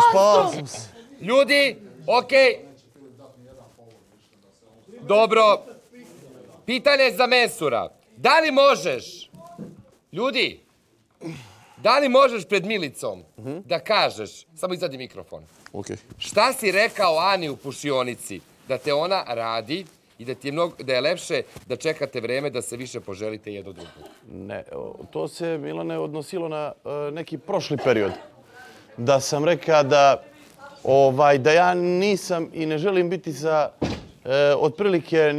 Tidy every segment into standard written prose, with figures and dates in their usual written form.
spao sam se. Ljudi, okej. Dobro. Pitanje za Mensura. Da li možeš, ljudi, da li možeš pred Milicom da kažeš, samo izvadi mikrofon, šta si rekao Ani u pušionici, da te ona radi i da je lepše da čekate vreme da se više poželite jedno drugo? Ne, to se, Milane, odnosilo na neki prošli period. Da sam rekao da ja nisam i ne želim biti sa otprilike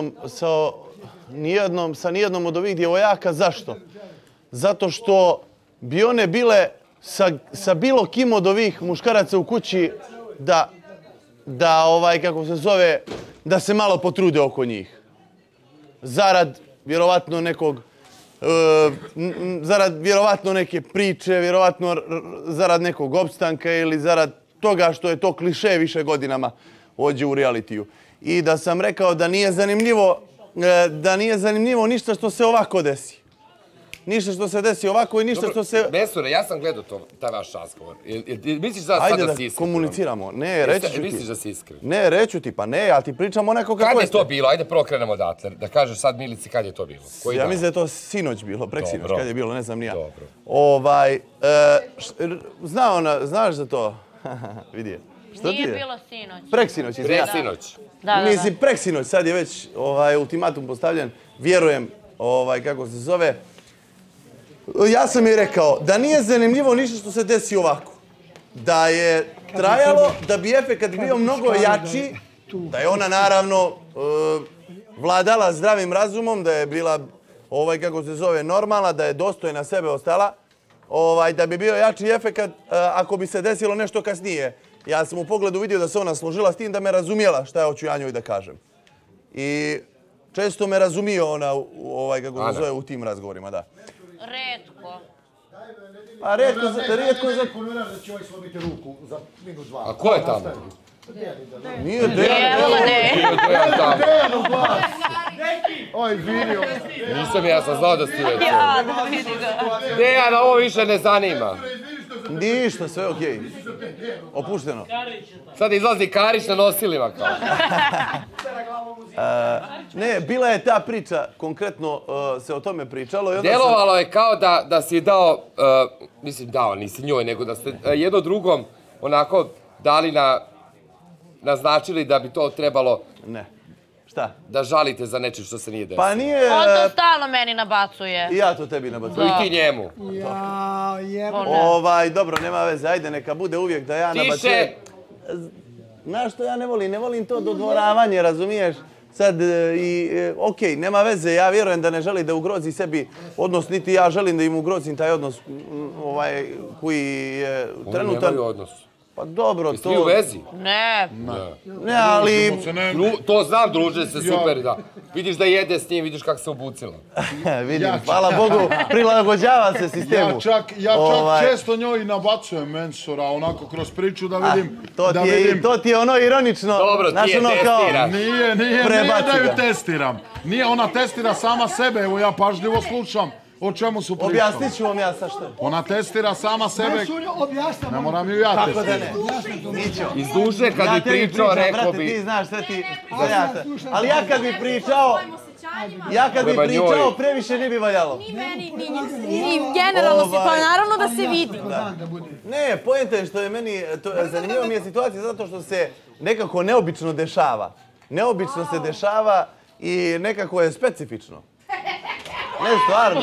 sa nijednom od ovih djevojaka. Zašto? Zato što bi one bile sa bilo kim od ovih muškaraca u kući kako se zove, da se malo potrude oko njih. Zarad vjerovatno neke priče, vjerovatno zarad nekog opstanka ili zarad toga što je to kliše više godinama ovdje u realitiju. I da sam rekao da nije zanimljivo ništa što se ovako desi. Ništa što se desi ovako i ništa što se... Mesure, ja sam gledao taj vaš razgovor. Misliš da sad da si iskren? Ajde da komuniciramo. Ne, reći ću ti. Misliš da si iskren? Ne, reći ti, pa ne, ali ti pričam onako kako je. Kad je to bilo? Ajde prvo krenemo odatle. Da kažeš sad Milici kad je to bilo. Ja mislim da je to sinoć bilo, preksinoć, kad je bilo, ne znam ni ja. Dobro. Znaš za to? Vidi je. Nije bilo sinoć. Preksinoć. Preksinoć. Mislim, preksinoć, sad je već ultimatum postavljen. Vjerujem, kako se zove. Ja sam joj rekao da nije zanimljivo ništa što se desi ovako. Da je trajalo, da bi efekat bio mnogo jači, da je ona naravno vladala zdravim razumom, da je bila, kako se zove, normalna, da je dostojna sebe ostala, da bi bio jači efekat ako bi se desilo nešto kasnije. Ja sam u pogledu vidio da se ona složila s tim, da me razumijela šta hoću ja njoj da kažem. I često me razumio ona, kako se zove, u tim razgovorima, da. Retko. A rijetko za... A ko je tamo? Nije Dejan. Evo Oj, vidio. Nisam, ja sam znao da si već. Ja, da vidi ga. Dejan, ovo više ne zanima. Ništa, sve okej. Opušteno. Sad izlazi Karić na nosilima kao. Ne, bila je ta priča, konkretno se o tome pričalo. Delovalo je kao da si dao, nisi njoj, nego da ste jedno drugom onako dali naznačili da bi to trebalo... Ne. Šta? Da žalite za nečim što se nije desilo. Pa nije... On to stalno meni nabacuje. I ja to tebi nabacujem. I ti njemu. Dobro, nema veze, ajde, neka bude uvijek da ja nabacujem. Znaš što ja ne volim to dodvoravanje, razumiješ? Sad, okej, nema veze, ja vjerujem da ne želi da ugrozi sebi odnos, niti ja želim da im ugrozim taj odnos koji je trenutan. Oni nemaju odnos. Pa dobro, to... Jeste vi u vezi? Ne. Ne, ali... To znam, druže se, super, da. Vidiš da jede s njim, vidiš kako se obucila. Vidim, hvala Bogu, prilagođava se sistemu. Ja čak često njoj nabacujem Mensura, onako kroz priču da vidim... To ti je ono ironično. Dobro, ti je testiraš. Nije da ju testiram. Nije, ona testira sama sebe, evo ja pažljivo slušam. O čemu su pričali? Objasnit ću vam ja sa što. Ona testira sama sebe. Ne moram ju ja testirati. Iz duše kad bi pričao, rekao bi... Ti znaš sve ti... Ali ja kad bi pričao, previše ne bi valjalo. Ni meni, ni generalno, pa naravno da se vidi. Ne, poenta je što je meni... Zanimljiva mi je situacija zato što se nekako neobično dešava. Neobično se dešava i nekako je specifično. Ne, stvarno.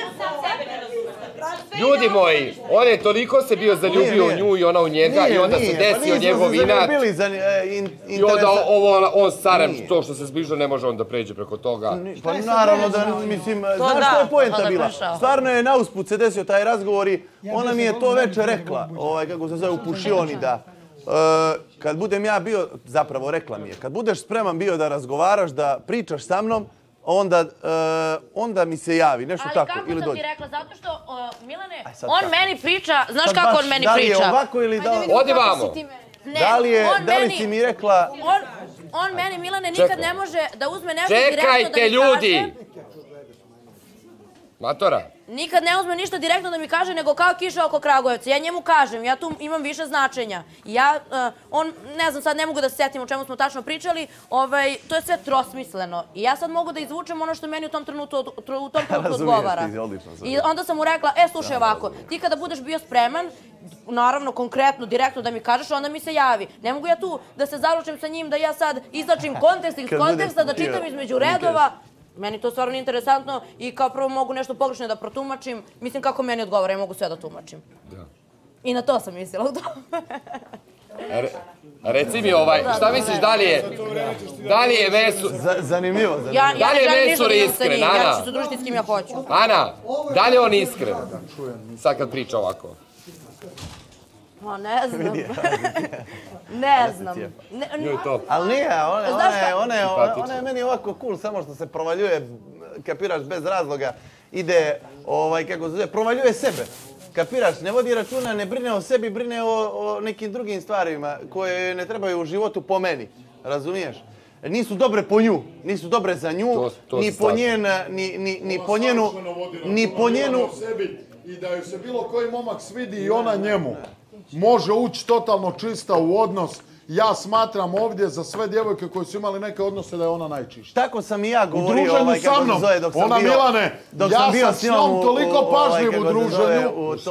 Ljudi moji, on je toliko se bio zaljubio u nju i ona u njega i onda se desio njegov inat. I onda on s carem, to što se zbližao, ne može on da pređe preko toga. Pa naravno da, mislim, znaš što je poenta bila? Stvarno je na usput se desio taj razgovor i ona mi je to večer rekla, kako se zove, u pušioni, da kad budem ja bio, zapravo rekla mi je, kad budeš spreman bio da razgovaraš, da pričaš sa mnom, onda mi se javi, nešto tako, ili dođe. Ali kako sam ti rekla, zato što, Milane, on meni priča, znaš kako on meni priča? Da li je ovako ili da li... Odi vamo. Da li si mi rekla... On meni, Milane, nikad ne može da uzme nešto direktno da mi kaže... Čekajte, ljudi! Matora. nikad ne uzme ništa direktno da mi kaže, nego kao kiša oko Kragujevca. Ja njemu kažem, ja tu imam više značenja. On, ne znam, sad ne mogu da se setim o čemu smo tačno pričali, to je sve trosmisleno. I ja sad mogu da izvučem ono što meni u tom trenutku odgovara. I onda sam mu rekla, slušaj ovako, ti kada budeš bio spreman, naravno, konkretno, direktno da mi kažeš, onda mi se javi. Ne mogu ja tu da se zaručim sa njim, da ja sad izlačim kontekst iz konteksta, da čitam između redova. Meni to stvarno interesantno i kao prvo mogu nešto pogrešno da protumačim. Mislim kako meni odgovara, ja mogu sve da tumačim. I na to sam mislila u tome. Reci mi šta misliš da li je Mesur... Zanimljivo. Da li je Mesur iskren, Ana? Ja ću se družiti s kim ja hoću. Ana, da li je on iskren? Sad kad priča ovako. Ne znam. Ne znam. Ali nije, ona je meni ovako cool, samo što se provaljuje, kapiraš, bez razloga. Ide, kako se zove, provaljuje sebe. Kapiraš, ne vodi računa, ne brine o sebi, brine o nekim drugim stvarima koje ne trebaju u životu po meni. Razumiješ? Nisu dobre po nju, nisu dobre za nju, ni po njenu... I da joj se bilo koji momak svidi i ona njemu može ući totalno čista u odnos. Ja smatram ovdje za sve djevojke koje su imali neke odnose da je ona najčišća. Tako sam i ja govorio. U druženju sa mnom, ona Milane, ja sam s njom toliko pažljiv u druženju.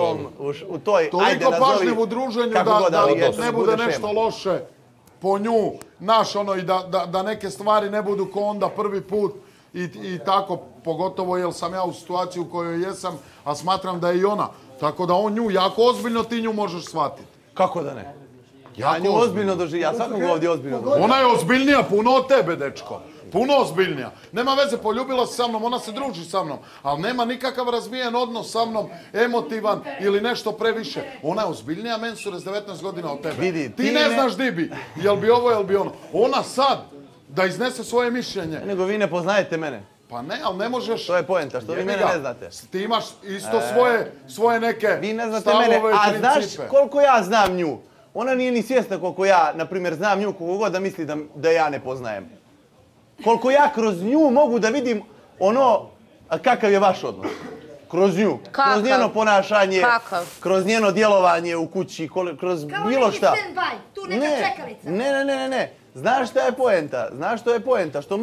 Toliko pažljiv u druženju da ne bude nešto loše po nju. Naš i da neke stvari ne budu ko onda prvi put. I tako, pogotovo jer sam ja u situaciji u kojoj jesam, a smatram da je i ona. Tako da on nju jako ozbiljno, ti nju možeš shvatiti. Kako da ne? Ja nju ozbiljno doživim, ja svakog ovdje ozbiljno doživim. Ona je ozbiljnija puno od tebe, dečko. Puno ozbiljnija. Nema veze, poljubila se sa mnom, ona se druži sa mnom, ali nema nikakav razvijen odnos sa mnom, emotivan ili nešto previše. Ona je ozbiljnija, Mensure, s 19 godina od tebe. Ti ne znaš di bi, jel bi ovo, jel bi ono. Ona sad, da iznese svoje mišljenje. Nego vi ne poznajete mene. Pa ne, ali ne možeš... To je poenta, što vi mene ne znate. Ti imaš isto svoje neke stavove i principe. Vi ne znate mene, a znaš koliko ja znam nju? Ona nije ni svjesna koliko ja, na primjer, znam nju, koliko god da misli da ja ne poznajem. Koliko ja kroz nju mogu da vidim ono kakav je vaš odnos. Kroz nju, kroz njeno ponašanje, kroz njeno djelovanje u kući, kroz bilo šta. Kao neki stand-by, tu neka čekalica. Ne. Znaš šta je poenta? Što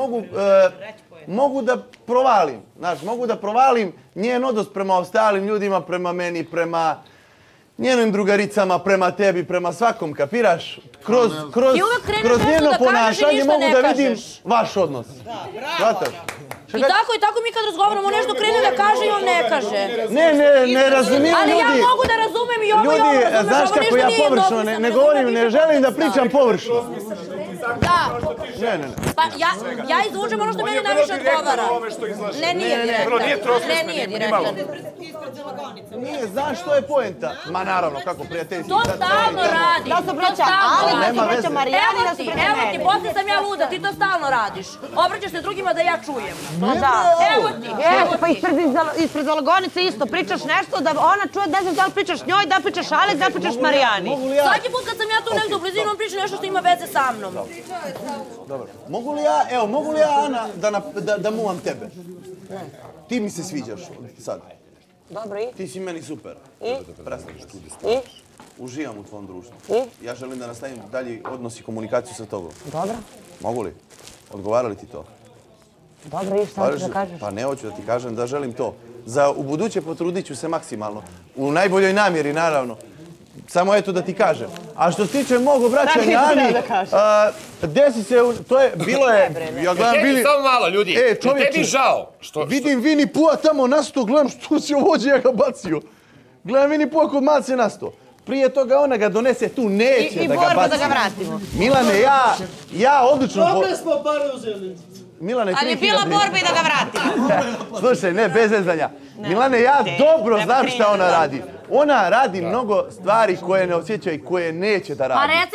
mogu da provalim. Znaš, mogu da provalim njen odnos prema ostalim ljudima, prema meni, prema njenim drugaricama, prema tebi, prema svakom, kapiraš? Kroz njeno ponašanje mogu da vidim vaš odnos. Shvataš? I tako mi kad razgovaramo nešto krene da kaže i on ne kaže. Ne razumijem ljudi. Ali ja mogu da razumem i ovo i ovo. Ljudi, znaš kako ja površno ne govorim, ne želim da pričam površno. Da. Pa ja izvučem ono što meni najviše odgovara. Ne, nije direktan. Nije, znaš što je poenta? Ma naravno, kako prijateljski. To stalno radiš. Da se obraća Ali, da se obraća Marijani, da se obraća meni. Evo ti, poslije sam ja luda, ti to stalno radiš. Obraćaš se drugima da ja čujem. Da. Evo ti. Pa ispred Zalogonice isto, pričaš nešto da ona čuje, ne znam da li pričaš njoj, da li pričaš Alex, da li pričaš Marijani. Svaki put kad sam ja tu negdje u blizinu, on priča nešto što ima veze sa mnom. Dobro. Mogu li ja, Ana, da muvam tebe? Ti mi se sviđaš sad. Dobro, i? Ti si meni super. I? Uživam u tvom društvu. Ja želim da nastavim dalje odnos i komunikaciju sa tobom. Dobro. Mogu li? Odgovara li ti to? Dobro, i šta hoćeš da kažeš? Pa ne hoću da ti kažem da želim to. Za ubuduće potrudit ću se maksimalno. U najboljoj namjeri, naravno. Samo eto da ti kažem. A što se tiče mog obraćanja Ani, desi se, bilo je... Tebi samo malo, ljudi. Tebi žao. Vidim Vini Pua tamo nasto, gledam što si ovođe, ja ga bacio. Gledam Vini Pua kod mace nasto. Prije toga ona ga donese tu, neće da ga baci. I borba da ga vratimo. Milane, ja odlično... Dobre smo pare uzeli. Milane, ali je bila borba i da ga vratimo. Slušaj, ne, bez zezanja. Milane, ja dobro znam šta ona radi. Ona radi mnogo stvari koje ne osjeća i koje neće da radi. Pa reci šta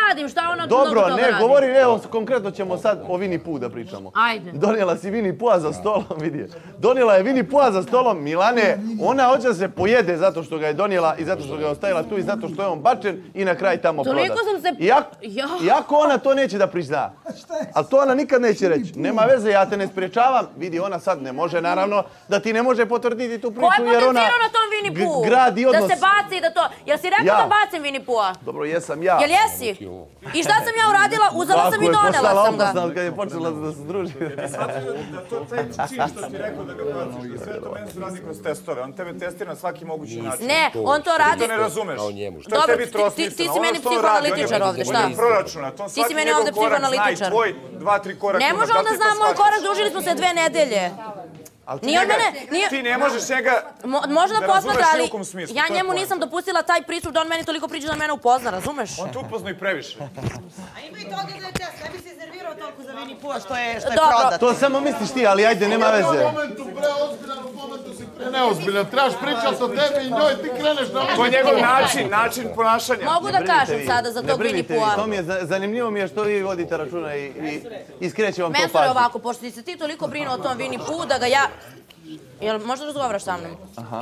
radim, šta ona Dobro, mnogo toga ne, radi? govorim, evo, konkretno ćemo sad o Winnie Pooh da pričamo. Ajde. Donijela si Winnie Pooha za stolom, vidi. Donijela je Winnie Pooha za stolom, Milane, ona hoće da se pojede zato što ga je donijela i zato što ga je ostavila tu i zato što je on bačen i na kraj tamo prodat. Toliko sam se... Iako ona to neće da prizna. Ali to ona nikad neće reći. Nema veze, ja te ne spriječavam. Vidi, ona sad ne može, naravno, da ti ne može potvrditi tu priču, jer ona na tom Winnie Poohu? gradi odnos. Da se baci, da to... Jel si rekao da bacim Winnie Pooha? Dobro, jesam ja. Jel jesi? I šta sam ja uradila? Uzela sam i donela sam ga. Opasna kad je počela da se druži. Da to taj čin što ti rekao da ga baciš, da sve to meni radi kroz testove. On tebe testira na svaki mogući način. Ne, on to radi... Ti to ne razumeš. Što je Dobro, tebi trosmisleno? ti si meni psihoanalitičar ovdje, šta? Ti si meni ovdje psihoanalitičar. Tvoj 2-3 koraka. Ne može on da zna moj korak, družili smo se 2 nedelje. Ti ne možeš njega može da posmatra, ali širokom smislu. ja njemu nisam dopustila taj pristup da on meni toliko priča da mene upozna, razumeš? On te upozna i previše. A ima i toga da je test, ne bi se iznervirao toliko za Winnie Pooha što je prodat. To samo misliš ti, ali ajde, nema veze. U momentu preozbiljan, u momentu si preneozbiljan. Trebaš pričati o tebi i njoj, ti kreneš na... To je njegov način ponašanja. Mogu da kažem sada za tog Winnie Pooha. To mi je zanimljivo mi je što vi vodite računa i skreće vam to pažnju. Mesore, ovako, pošto ti se ti toliko brinu o tom Winnie Poohu, da ga ja... Jel možda razgovaraš sa mnom?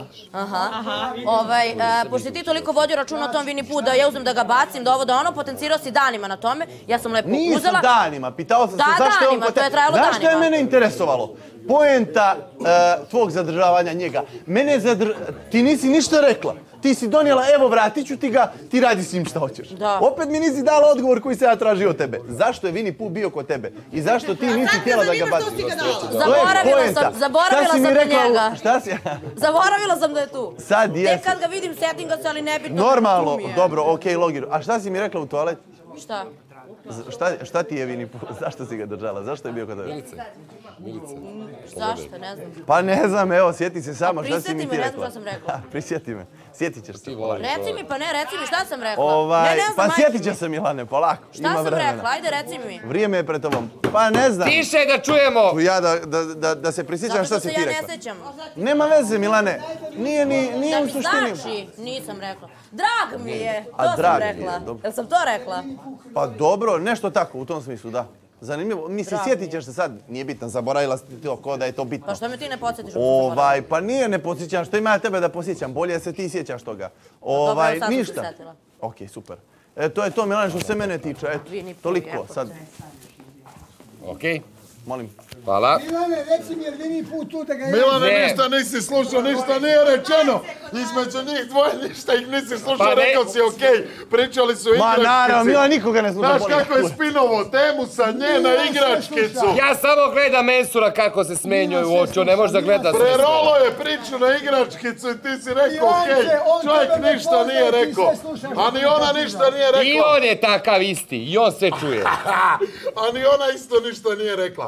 Pošto ti toliko vodio računa o tom Winnie Poohu, da ja uzmem da ga bacim, da ovo da ono, potencirao si danima na tome, ja sam lepo uzela... Nisu danima, pitao sam se zašto je on... Da, danima, to je trajalo danima. Zašto je mene interesovalo? Poenta tvog zadržavanja njega. Ti nisi ništa rekla. Ti si donijela, evo vratit ću ti ga, ti radi s njim šta hoćeš. Opet mi nisi dala odgovor koji se ja tražio od tebe. Zašto je Winnie Pooh bio kod tebe? I zašto ti nisi htjela da ga baciš? Zaboravila sam na njega. Šta si? Zaboravila sam da je tu. Sad jesi. Tek kad ga vidim, setim ga se, ali nebitno. Normalno, dobro, okej, logično. A šta si mi rekla u toaletu? Šta? Šta ti je Winnie Pooh? Zašto si ga držala? Zašto je bio kod tebe? Milice. Zašto? Ne znam. Pa ne znam, evo, sjeti se samo šta si mi ti rekla. Prisjeti me, ne znam šta sam rekla. Prisjeti me. Sjetit ćeš se. Reci mi, pa ne, reci mi šta sam rekla. Pa sjetit će se, Milane, polako. Šta sam rekla? Ajde, reci mi. Vrijeme je pred tobom. Pa ne znam. Tiše da čujemo! Tu ja da se prisjećam šta si ti rekla. Zato što se ja ne sjećam. Nema veze, Milane. Nije u suštini. Znači, nisam rekla. Drag mi je, to sam rekla. Jel sam to rekla? Pa dobro, nešto tako, u tom smislu, da. Zanimljivo. Mislim, sjetit ćeš se sad, nije bitno, zaboravila si to ko da je to bitno. Pa što mi ti ne podsjetiš? Pa nije ne podsjećam, što ima ja tebe da podsjećam, bolje se ti sjećaš toga. Ništa. Okej, super. To je to, Milane, što se mene tiče, eto, toliko sad. Okej. Molim. Hvala. Milane, reci mi jer Winnie Pooh tu da ga... Milane, ništa nisi slušao, ništa nije rečeno. Između njih dvoje ništa ih nisi slušao, rekao si okej. Pričali su o igračkici. Ma naravno, Milane, nikoga ne sluša. Znaš kako je spinovo temu sa nje na igračkicu. Ja samo gledam Mensura kako se smenjuje u oči, on ne može da gleda sve. Prerolo je priču na igračkicu i ti si rekao okej. Čovjek ništa nije rekao. A ni ona ništa nije rekla. I on je takav isti, i on se čuje. A ni ona isto ništa nije rekla.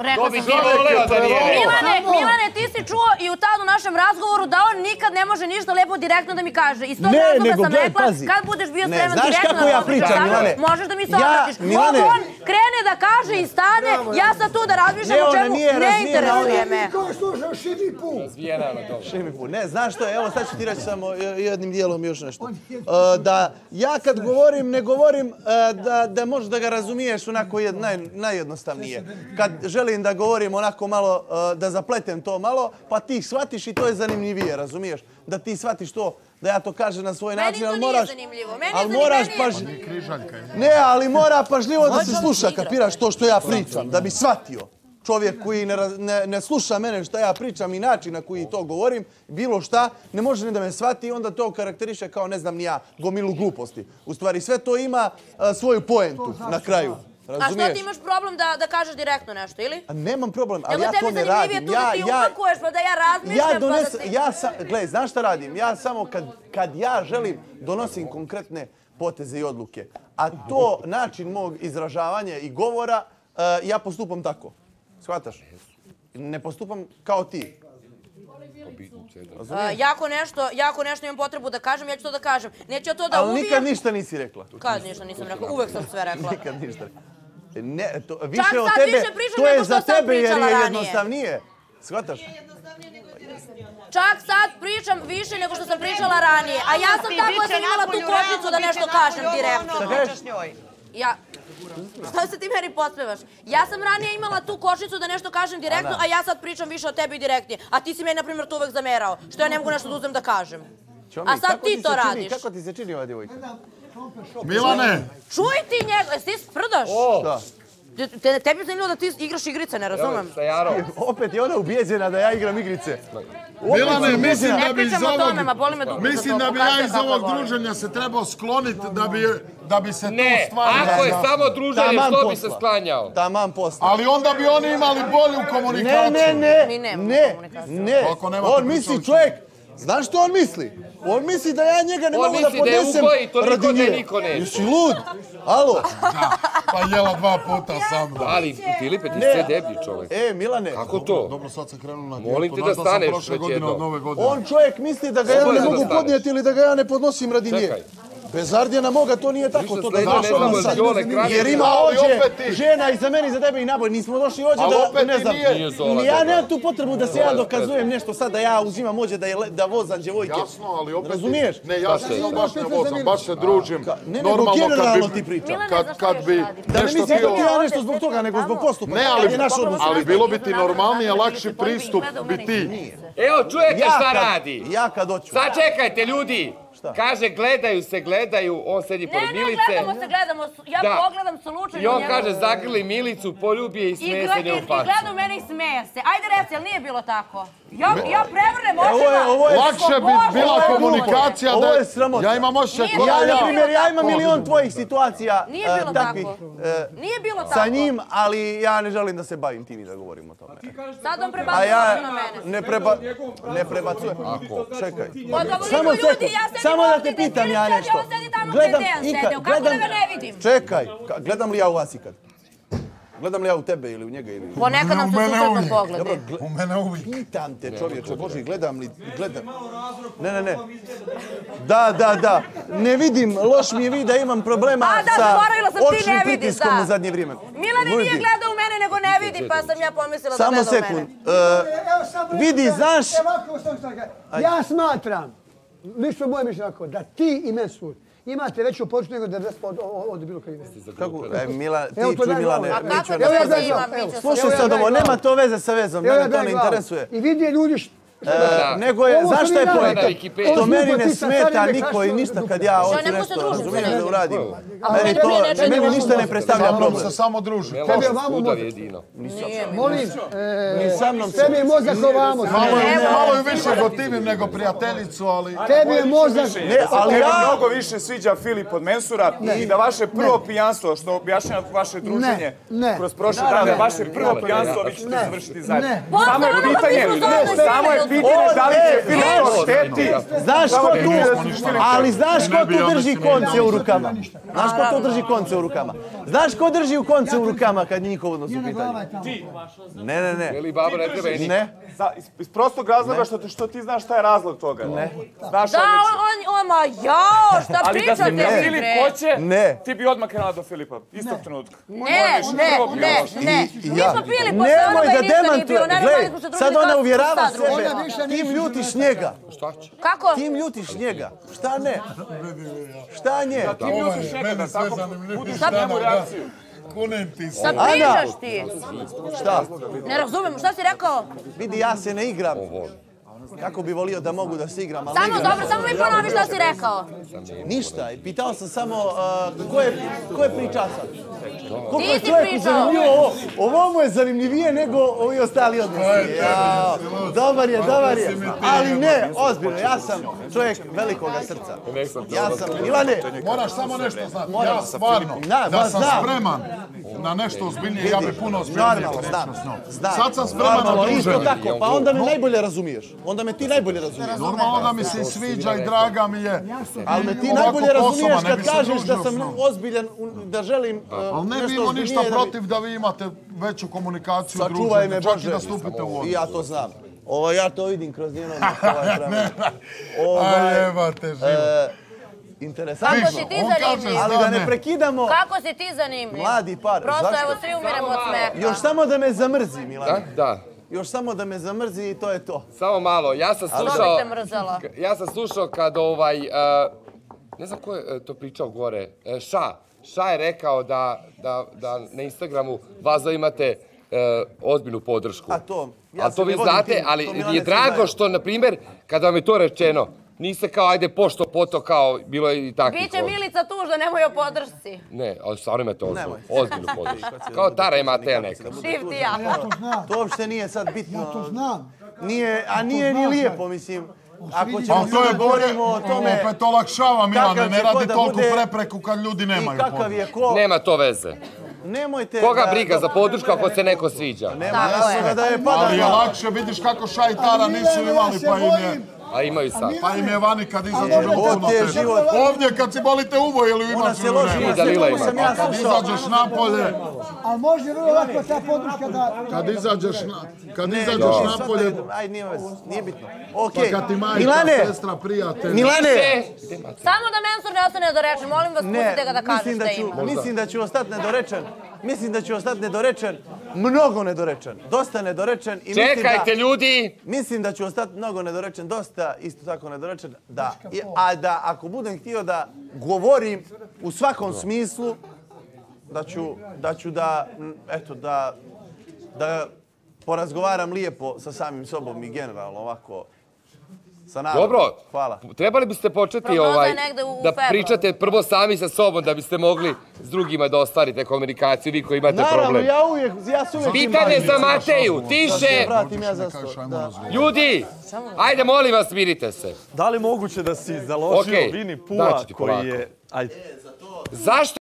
Milane, ti si čuo i u tad u našem razgovoru da on nikad ne može ništa lepo direktno da mi kaže. Iz tog razloga sam rekla, kad budeš bio spreman direktno da obrišeš, možeš da mi se obratiš. Mogu on krene da kaže i stane, ja sam tu da razmišljam o čemu, ne interesuje me. Niko je slušao Winnie Pooh. Ne, znaš što je, evo sad ću ti reći samo jednim dijelom još nešto. Da ja kad govorim, ne govorim da možeš da ga razumiješ onako najjednostavnije. Kad želim da govorim onako malo, da zapletem to malo, pa ti shvatiš i to je zanimljivije, razumiješ? Da ti shvatiš to, da ja to kažem na svoj način, ali moraš... Meni to nije zanimljivo, Ne, ali mora pažljivo da se sluša, kapiraš to što ja pričam, da bi shvatio. Čovjek koji ne sluša mene šta ja pričam i način na koji to govorim, bilo šta, ne može ni da me shvati i onda to karakteriše kao, ne znam ni ja, gomilu gluposti. U stvari, sve to ima svoju poentu na kraju. A što ti imaš problem da kažeš direktno nešto, ili? Nemam problem, ali ja to ne radim. Jel tebi zanimljivije tu da ti upakuješ, pa da ja razmišljam, Gledaj, znaš šta radim? Ja samo kad ja želim donosim konkretne poteze i odluke. A to način mog izražavanja i govora, ja postupam tako. Shvataš? Ne postupam kao ti. Jako nešto imam potrebu da kažem, ja ću to da kažem. Neću to da ubijem. Ali nikad ništa nisi rekla. Kad ništa nisam rekla? Uvek sam sve rekla. Nikad ništa. Ne, više od tebe, to je za tebe jer je jednostavnije. Shvataš? Čak sad pričam više nego što sam pričala ranije. A ja sam tako da sam imala tu košnicu da nešto kažem direktno. Šta se ti meni podspevaš? Ja sam ranije imala tu kočnicu da nešto kažem direktno, a ja sad pričam više o tebi direktnije. A ti si meni, na primjer, to uvek zamerao. Što ja ne mogu nešto da uzem da kažem. A sad ti to radiš. Kako ti se čini ova djevojka? Milane! Čuj ti njega, jesi ti sprdaš? Šta? Tebi je zanimljivo da ti igraš igrice, ne razumem. Opet je ona ubijeđena da ja igram igrice. Milane, mislim da bi ja iz ovog druženja se trebao skloniti da bi se tu stvari... Ne, ako je samo druženje, što bi se sklanjao? Taman posla. Ali onda bi oni imali bolju komunikaciju. Ne. On misli čovjek, znaš što on misli? On misli da ja njega ne mogu da podnesem radi nje. Jesi lud? Alo? Pa jela 2 puta sam. Ali, Filipe, ti sve deblji čovjek. Milane. Kako to? Dobro, sad sam krenuo na... Molim te da staneš već jedno. On čovjek misli da ga ja ne mogu podnijeti ili da ga ja ne podnosim radi nje. Bez Ardijana moga to nije tako, to da je došao sad. Jer ima ođe žena i za meni i za tebe i naboj. Nismo došli ođe da, ne znam, ja nemam tu potrebu da se ja dokazujem nešto sad da ja uzimam ođe da vozam djevojke. Jasno, ali opet... Razumiješ? Ne, ja se baš ne vozam, baš se družim. Ne, nego generalno ti pričam. Kad bi da ne misliš da ti ja nešto zbog toga, nego zbog postupa. Ne, ali bilo bi ti normalnije, lakši pristup bi ti. Evo, čujete šta radi? Ja kad hoću. Sad čekajte, ljudi. Kaže, gledaju, on sedi pored Milice. Ne, gledamo, ja pogledam slučajno. I on kaže, zagrli Milicu, poljubi je i smeje se njom facu. I gleda u mene i smeje se. Ajde reci, jel nije bilo tako? Ja prevrnem očima. Lakše bi bila komunikacija da... Ovo je sramota. Ja imam osjećaj ja, na primjer, ja imam milion tvojih situacija takvih sa njim, ali ja ne želim da se bavim tim i da govorim o tome. Sad on prebacuje na mene. Ne prebacuje. Čekaj. Samo da te pitam ja nešto. Kako da ga ne vidim? Čekaj, gledam li ja u vas ikad? Gledam li ja u tebe ili u njega ili... Ponekad nam se susretno pogledi. U mene uvijek. Pitam te, čovječe, Boži, gledam li... Ne. Da. Ne vidim, loš mi je vid da imam problema sa očnim pritiskom u zadnje vrijeme. Milane nije gledao u mene, nego ne vidi, pa sam ja pomislila da gleda u mene. Samo sekund. Vidi, znaš... Ja smatram, lično moje mišljenje ovako, da ti i Mensur imate veću počtu nego 90% od bilo kakve investicije. Kako? Ti čuj Milane. A kako da veze ima? Slušaj sad ovo, nema to veze sa vezom, mene to ne interesuje. I vidi ljudi nego je, znaš šta je point? To meni ne smeta niko i ništa kad ja hoću nešto, razumijem da uradim. Meni ništa ne predstavlja problem. Se samo druži. Tebi je vamo mozak. Molim, tebi je mozak ovamo. Malo je više gotivim nego prijateljicu, ali... Tebi je mozak... Ali ja mnogo više sviđa Filip od Mensura i da vaše prvo pijanstvo, što objašnjava vaše druženje kroz prošle dane, vaše prvo pijanstvo vi ćete završiti zajedno. Samo je pitanje da li će Filip to šteti. Znaš ko tu, ali znaš ko tu drži konce u rukama? Znaš ko tu drži konce u rukama? Znaš ko drži konce u rukama kad je njihov odnos u pitanju? Ti. Ne. Veli baba ne treba i ne. Iz prostog razloga što ti znaš šta je razlog toga. Ne. Znaš da, jao, šta pričate? Ali da se Filip hoće, ti bi odmah krenula do Filipa. Istog trenutka. Ne. Mi smo pili posle onoga i ništa nije bilo. Sad ona uvjerava sebe. Tim ljutiš njega. Šta će? Kako? Tim ljutiš njega. Šta ne? Šta nje? Tim ljutiš njega da tako budiš njemu reakciju. Kunem ti se. Šta pričaš ti? Šta? Ne razumem, šta si rekao? Vidi, ja se ne igram. Kako bi volio da mogu da se igram, ali samo dobro, samo mi ponovi šta si rekao. Ništa, pitao sam samo ko je pričao sad? Ti si pričao. Ovo mu je zanimljivije nego ovi ostali odnosi. Dobar je. Ali ne, ozbiljno, ja sam čovjek velikoga srca. Ja sam, Milane... Moraš samo nešto znati. Ja stvarno, da sam spreman na nešto ozbiljnije, ja bi puno ozbiljnije pričao s njom. Sad sam spreman na druženje. Pa onda me najbolje razumiješ. Onda me ti najbolje razumiješ. Normalno da mi se sviđa i draga mi je. Ali me ti najbolje razumiješ kad kažeš da sam ozbiljan, da želim ali ne bi imao ništa protiv da vi imate veću komunikaciju u druženju, čak i da stupite u odnos. I ja to znam. Ja to vidim kroz njeno Evo te živo. Interesantno. Kako si ti zanimljiv? Ali da ne prekidamo... Kako si ti zanimljiv? Mladi par. Prosto evo svi umiremo od smeha. Još samo da me zamrzi, Milane. Da. Još samo da me zamrzi i to je to. Samo malo, ja sam slušao kad Ne znam ko je to pričao gore. Ša je rekao da na Instagramu vas imate ozbiljnu podršku. A to, ali to vi znate, ali mi je drago što, na primjer, kada vam je to rečeno, niste kao, ajde, pošto poto, kao, bilo je i takvih. Biće Milica tužna, nemoj o podršci. Ne, ali stvarno imate ozbiljnu podršku. Kao Tara i Mateja nekad. Šiv ti ja. Ja to znam. To uopšte nije sad bitno. Ja to znam. A nije ni lijepo, mislim. Ako ćemo to je govorimo o tome... Opet olakšava, Milane, ne radi toliko prepreku kad ljudi nemaju podršku. Nema to veze. Nemojte... Koga briga za podršku ako se neko sviđa? Ali je lakše, vidiš kako Ša i Tara nisu imali, pa im je... A imaju sad. Pa im je vani kad izađeš puno teže. Ovdje kad si bolite uvo ili imaš ili nema. Kad izađeš napolje... Ali može vrlo lako ta podrška da... Kad izađeš napolje... Ajde, nije bitno. Pa kad ti majka, sestra, prijatelj... Milane! Samo da Mensur ne ostane nedorečen, molim vas, pustite ga da kaže šta ima. Mislim da ću ostati nedorečen. Mislim da ću ostati nedorečen. Mnogo nedorečen. Dosta nedorečen. Čekajte, ljudi! Mislim da ću ostati mnogo nedorečen. Dosta isto tako nedorečen. A da ako budem htio da govorim u svakom smislu, da ću da porazgovaram lijepo sa samim sobom i generalno ovako. Dobro, hvala. Trebali biste početi da pričate prvo sami sa sobom da biste mogli s drugima da ostvarite komunikaciju, vi koji imate problem. Naravno, ja se uvijek... Pitanje za Mateju, tiše! Ljudi, ajde molim vas, smirite se. Da li moguće da si založio Vini Pula koji je... Zašto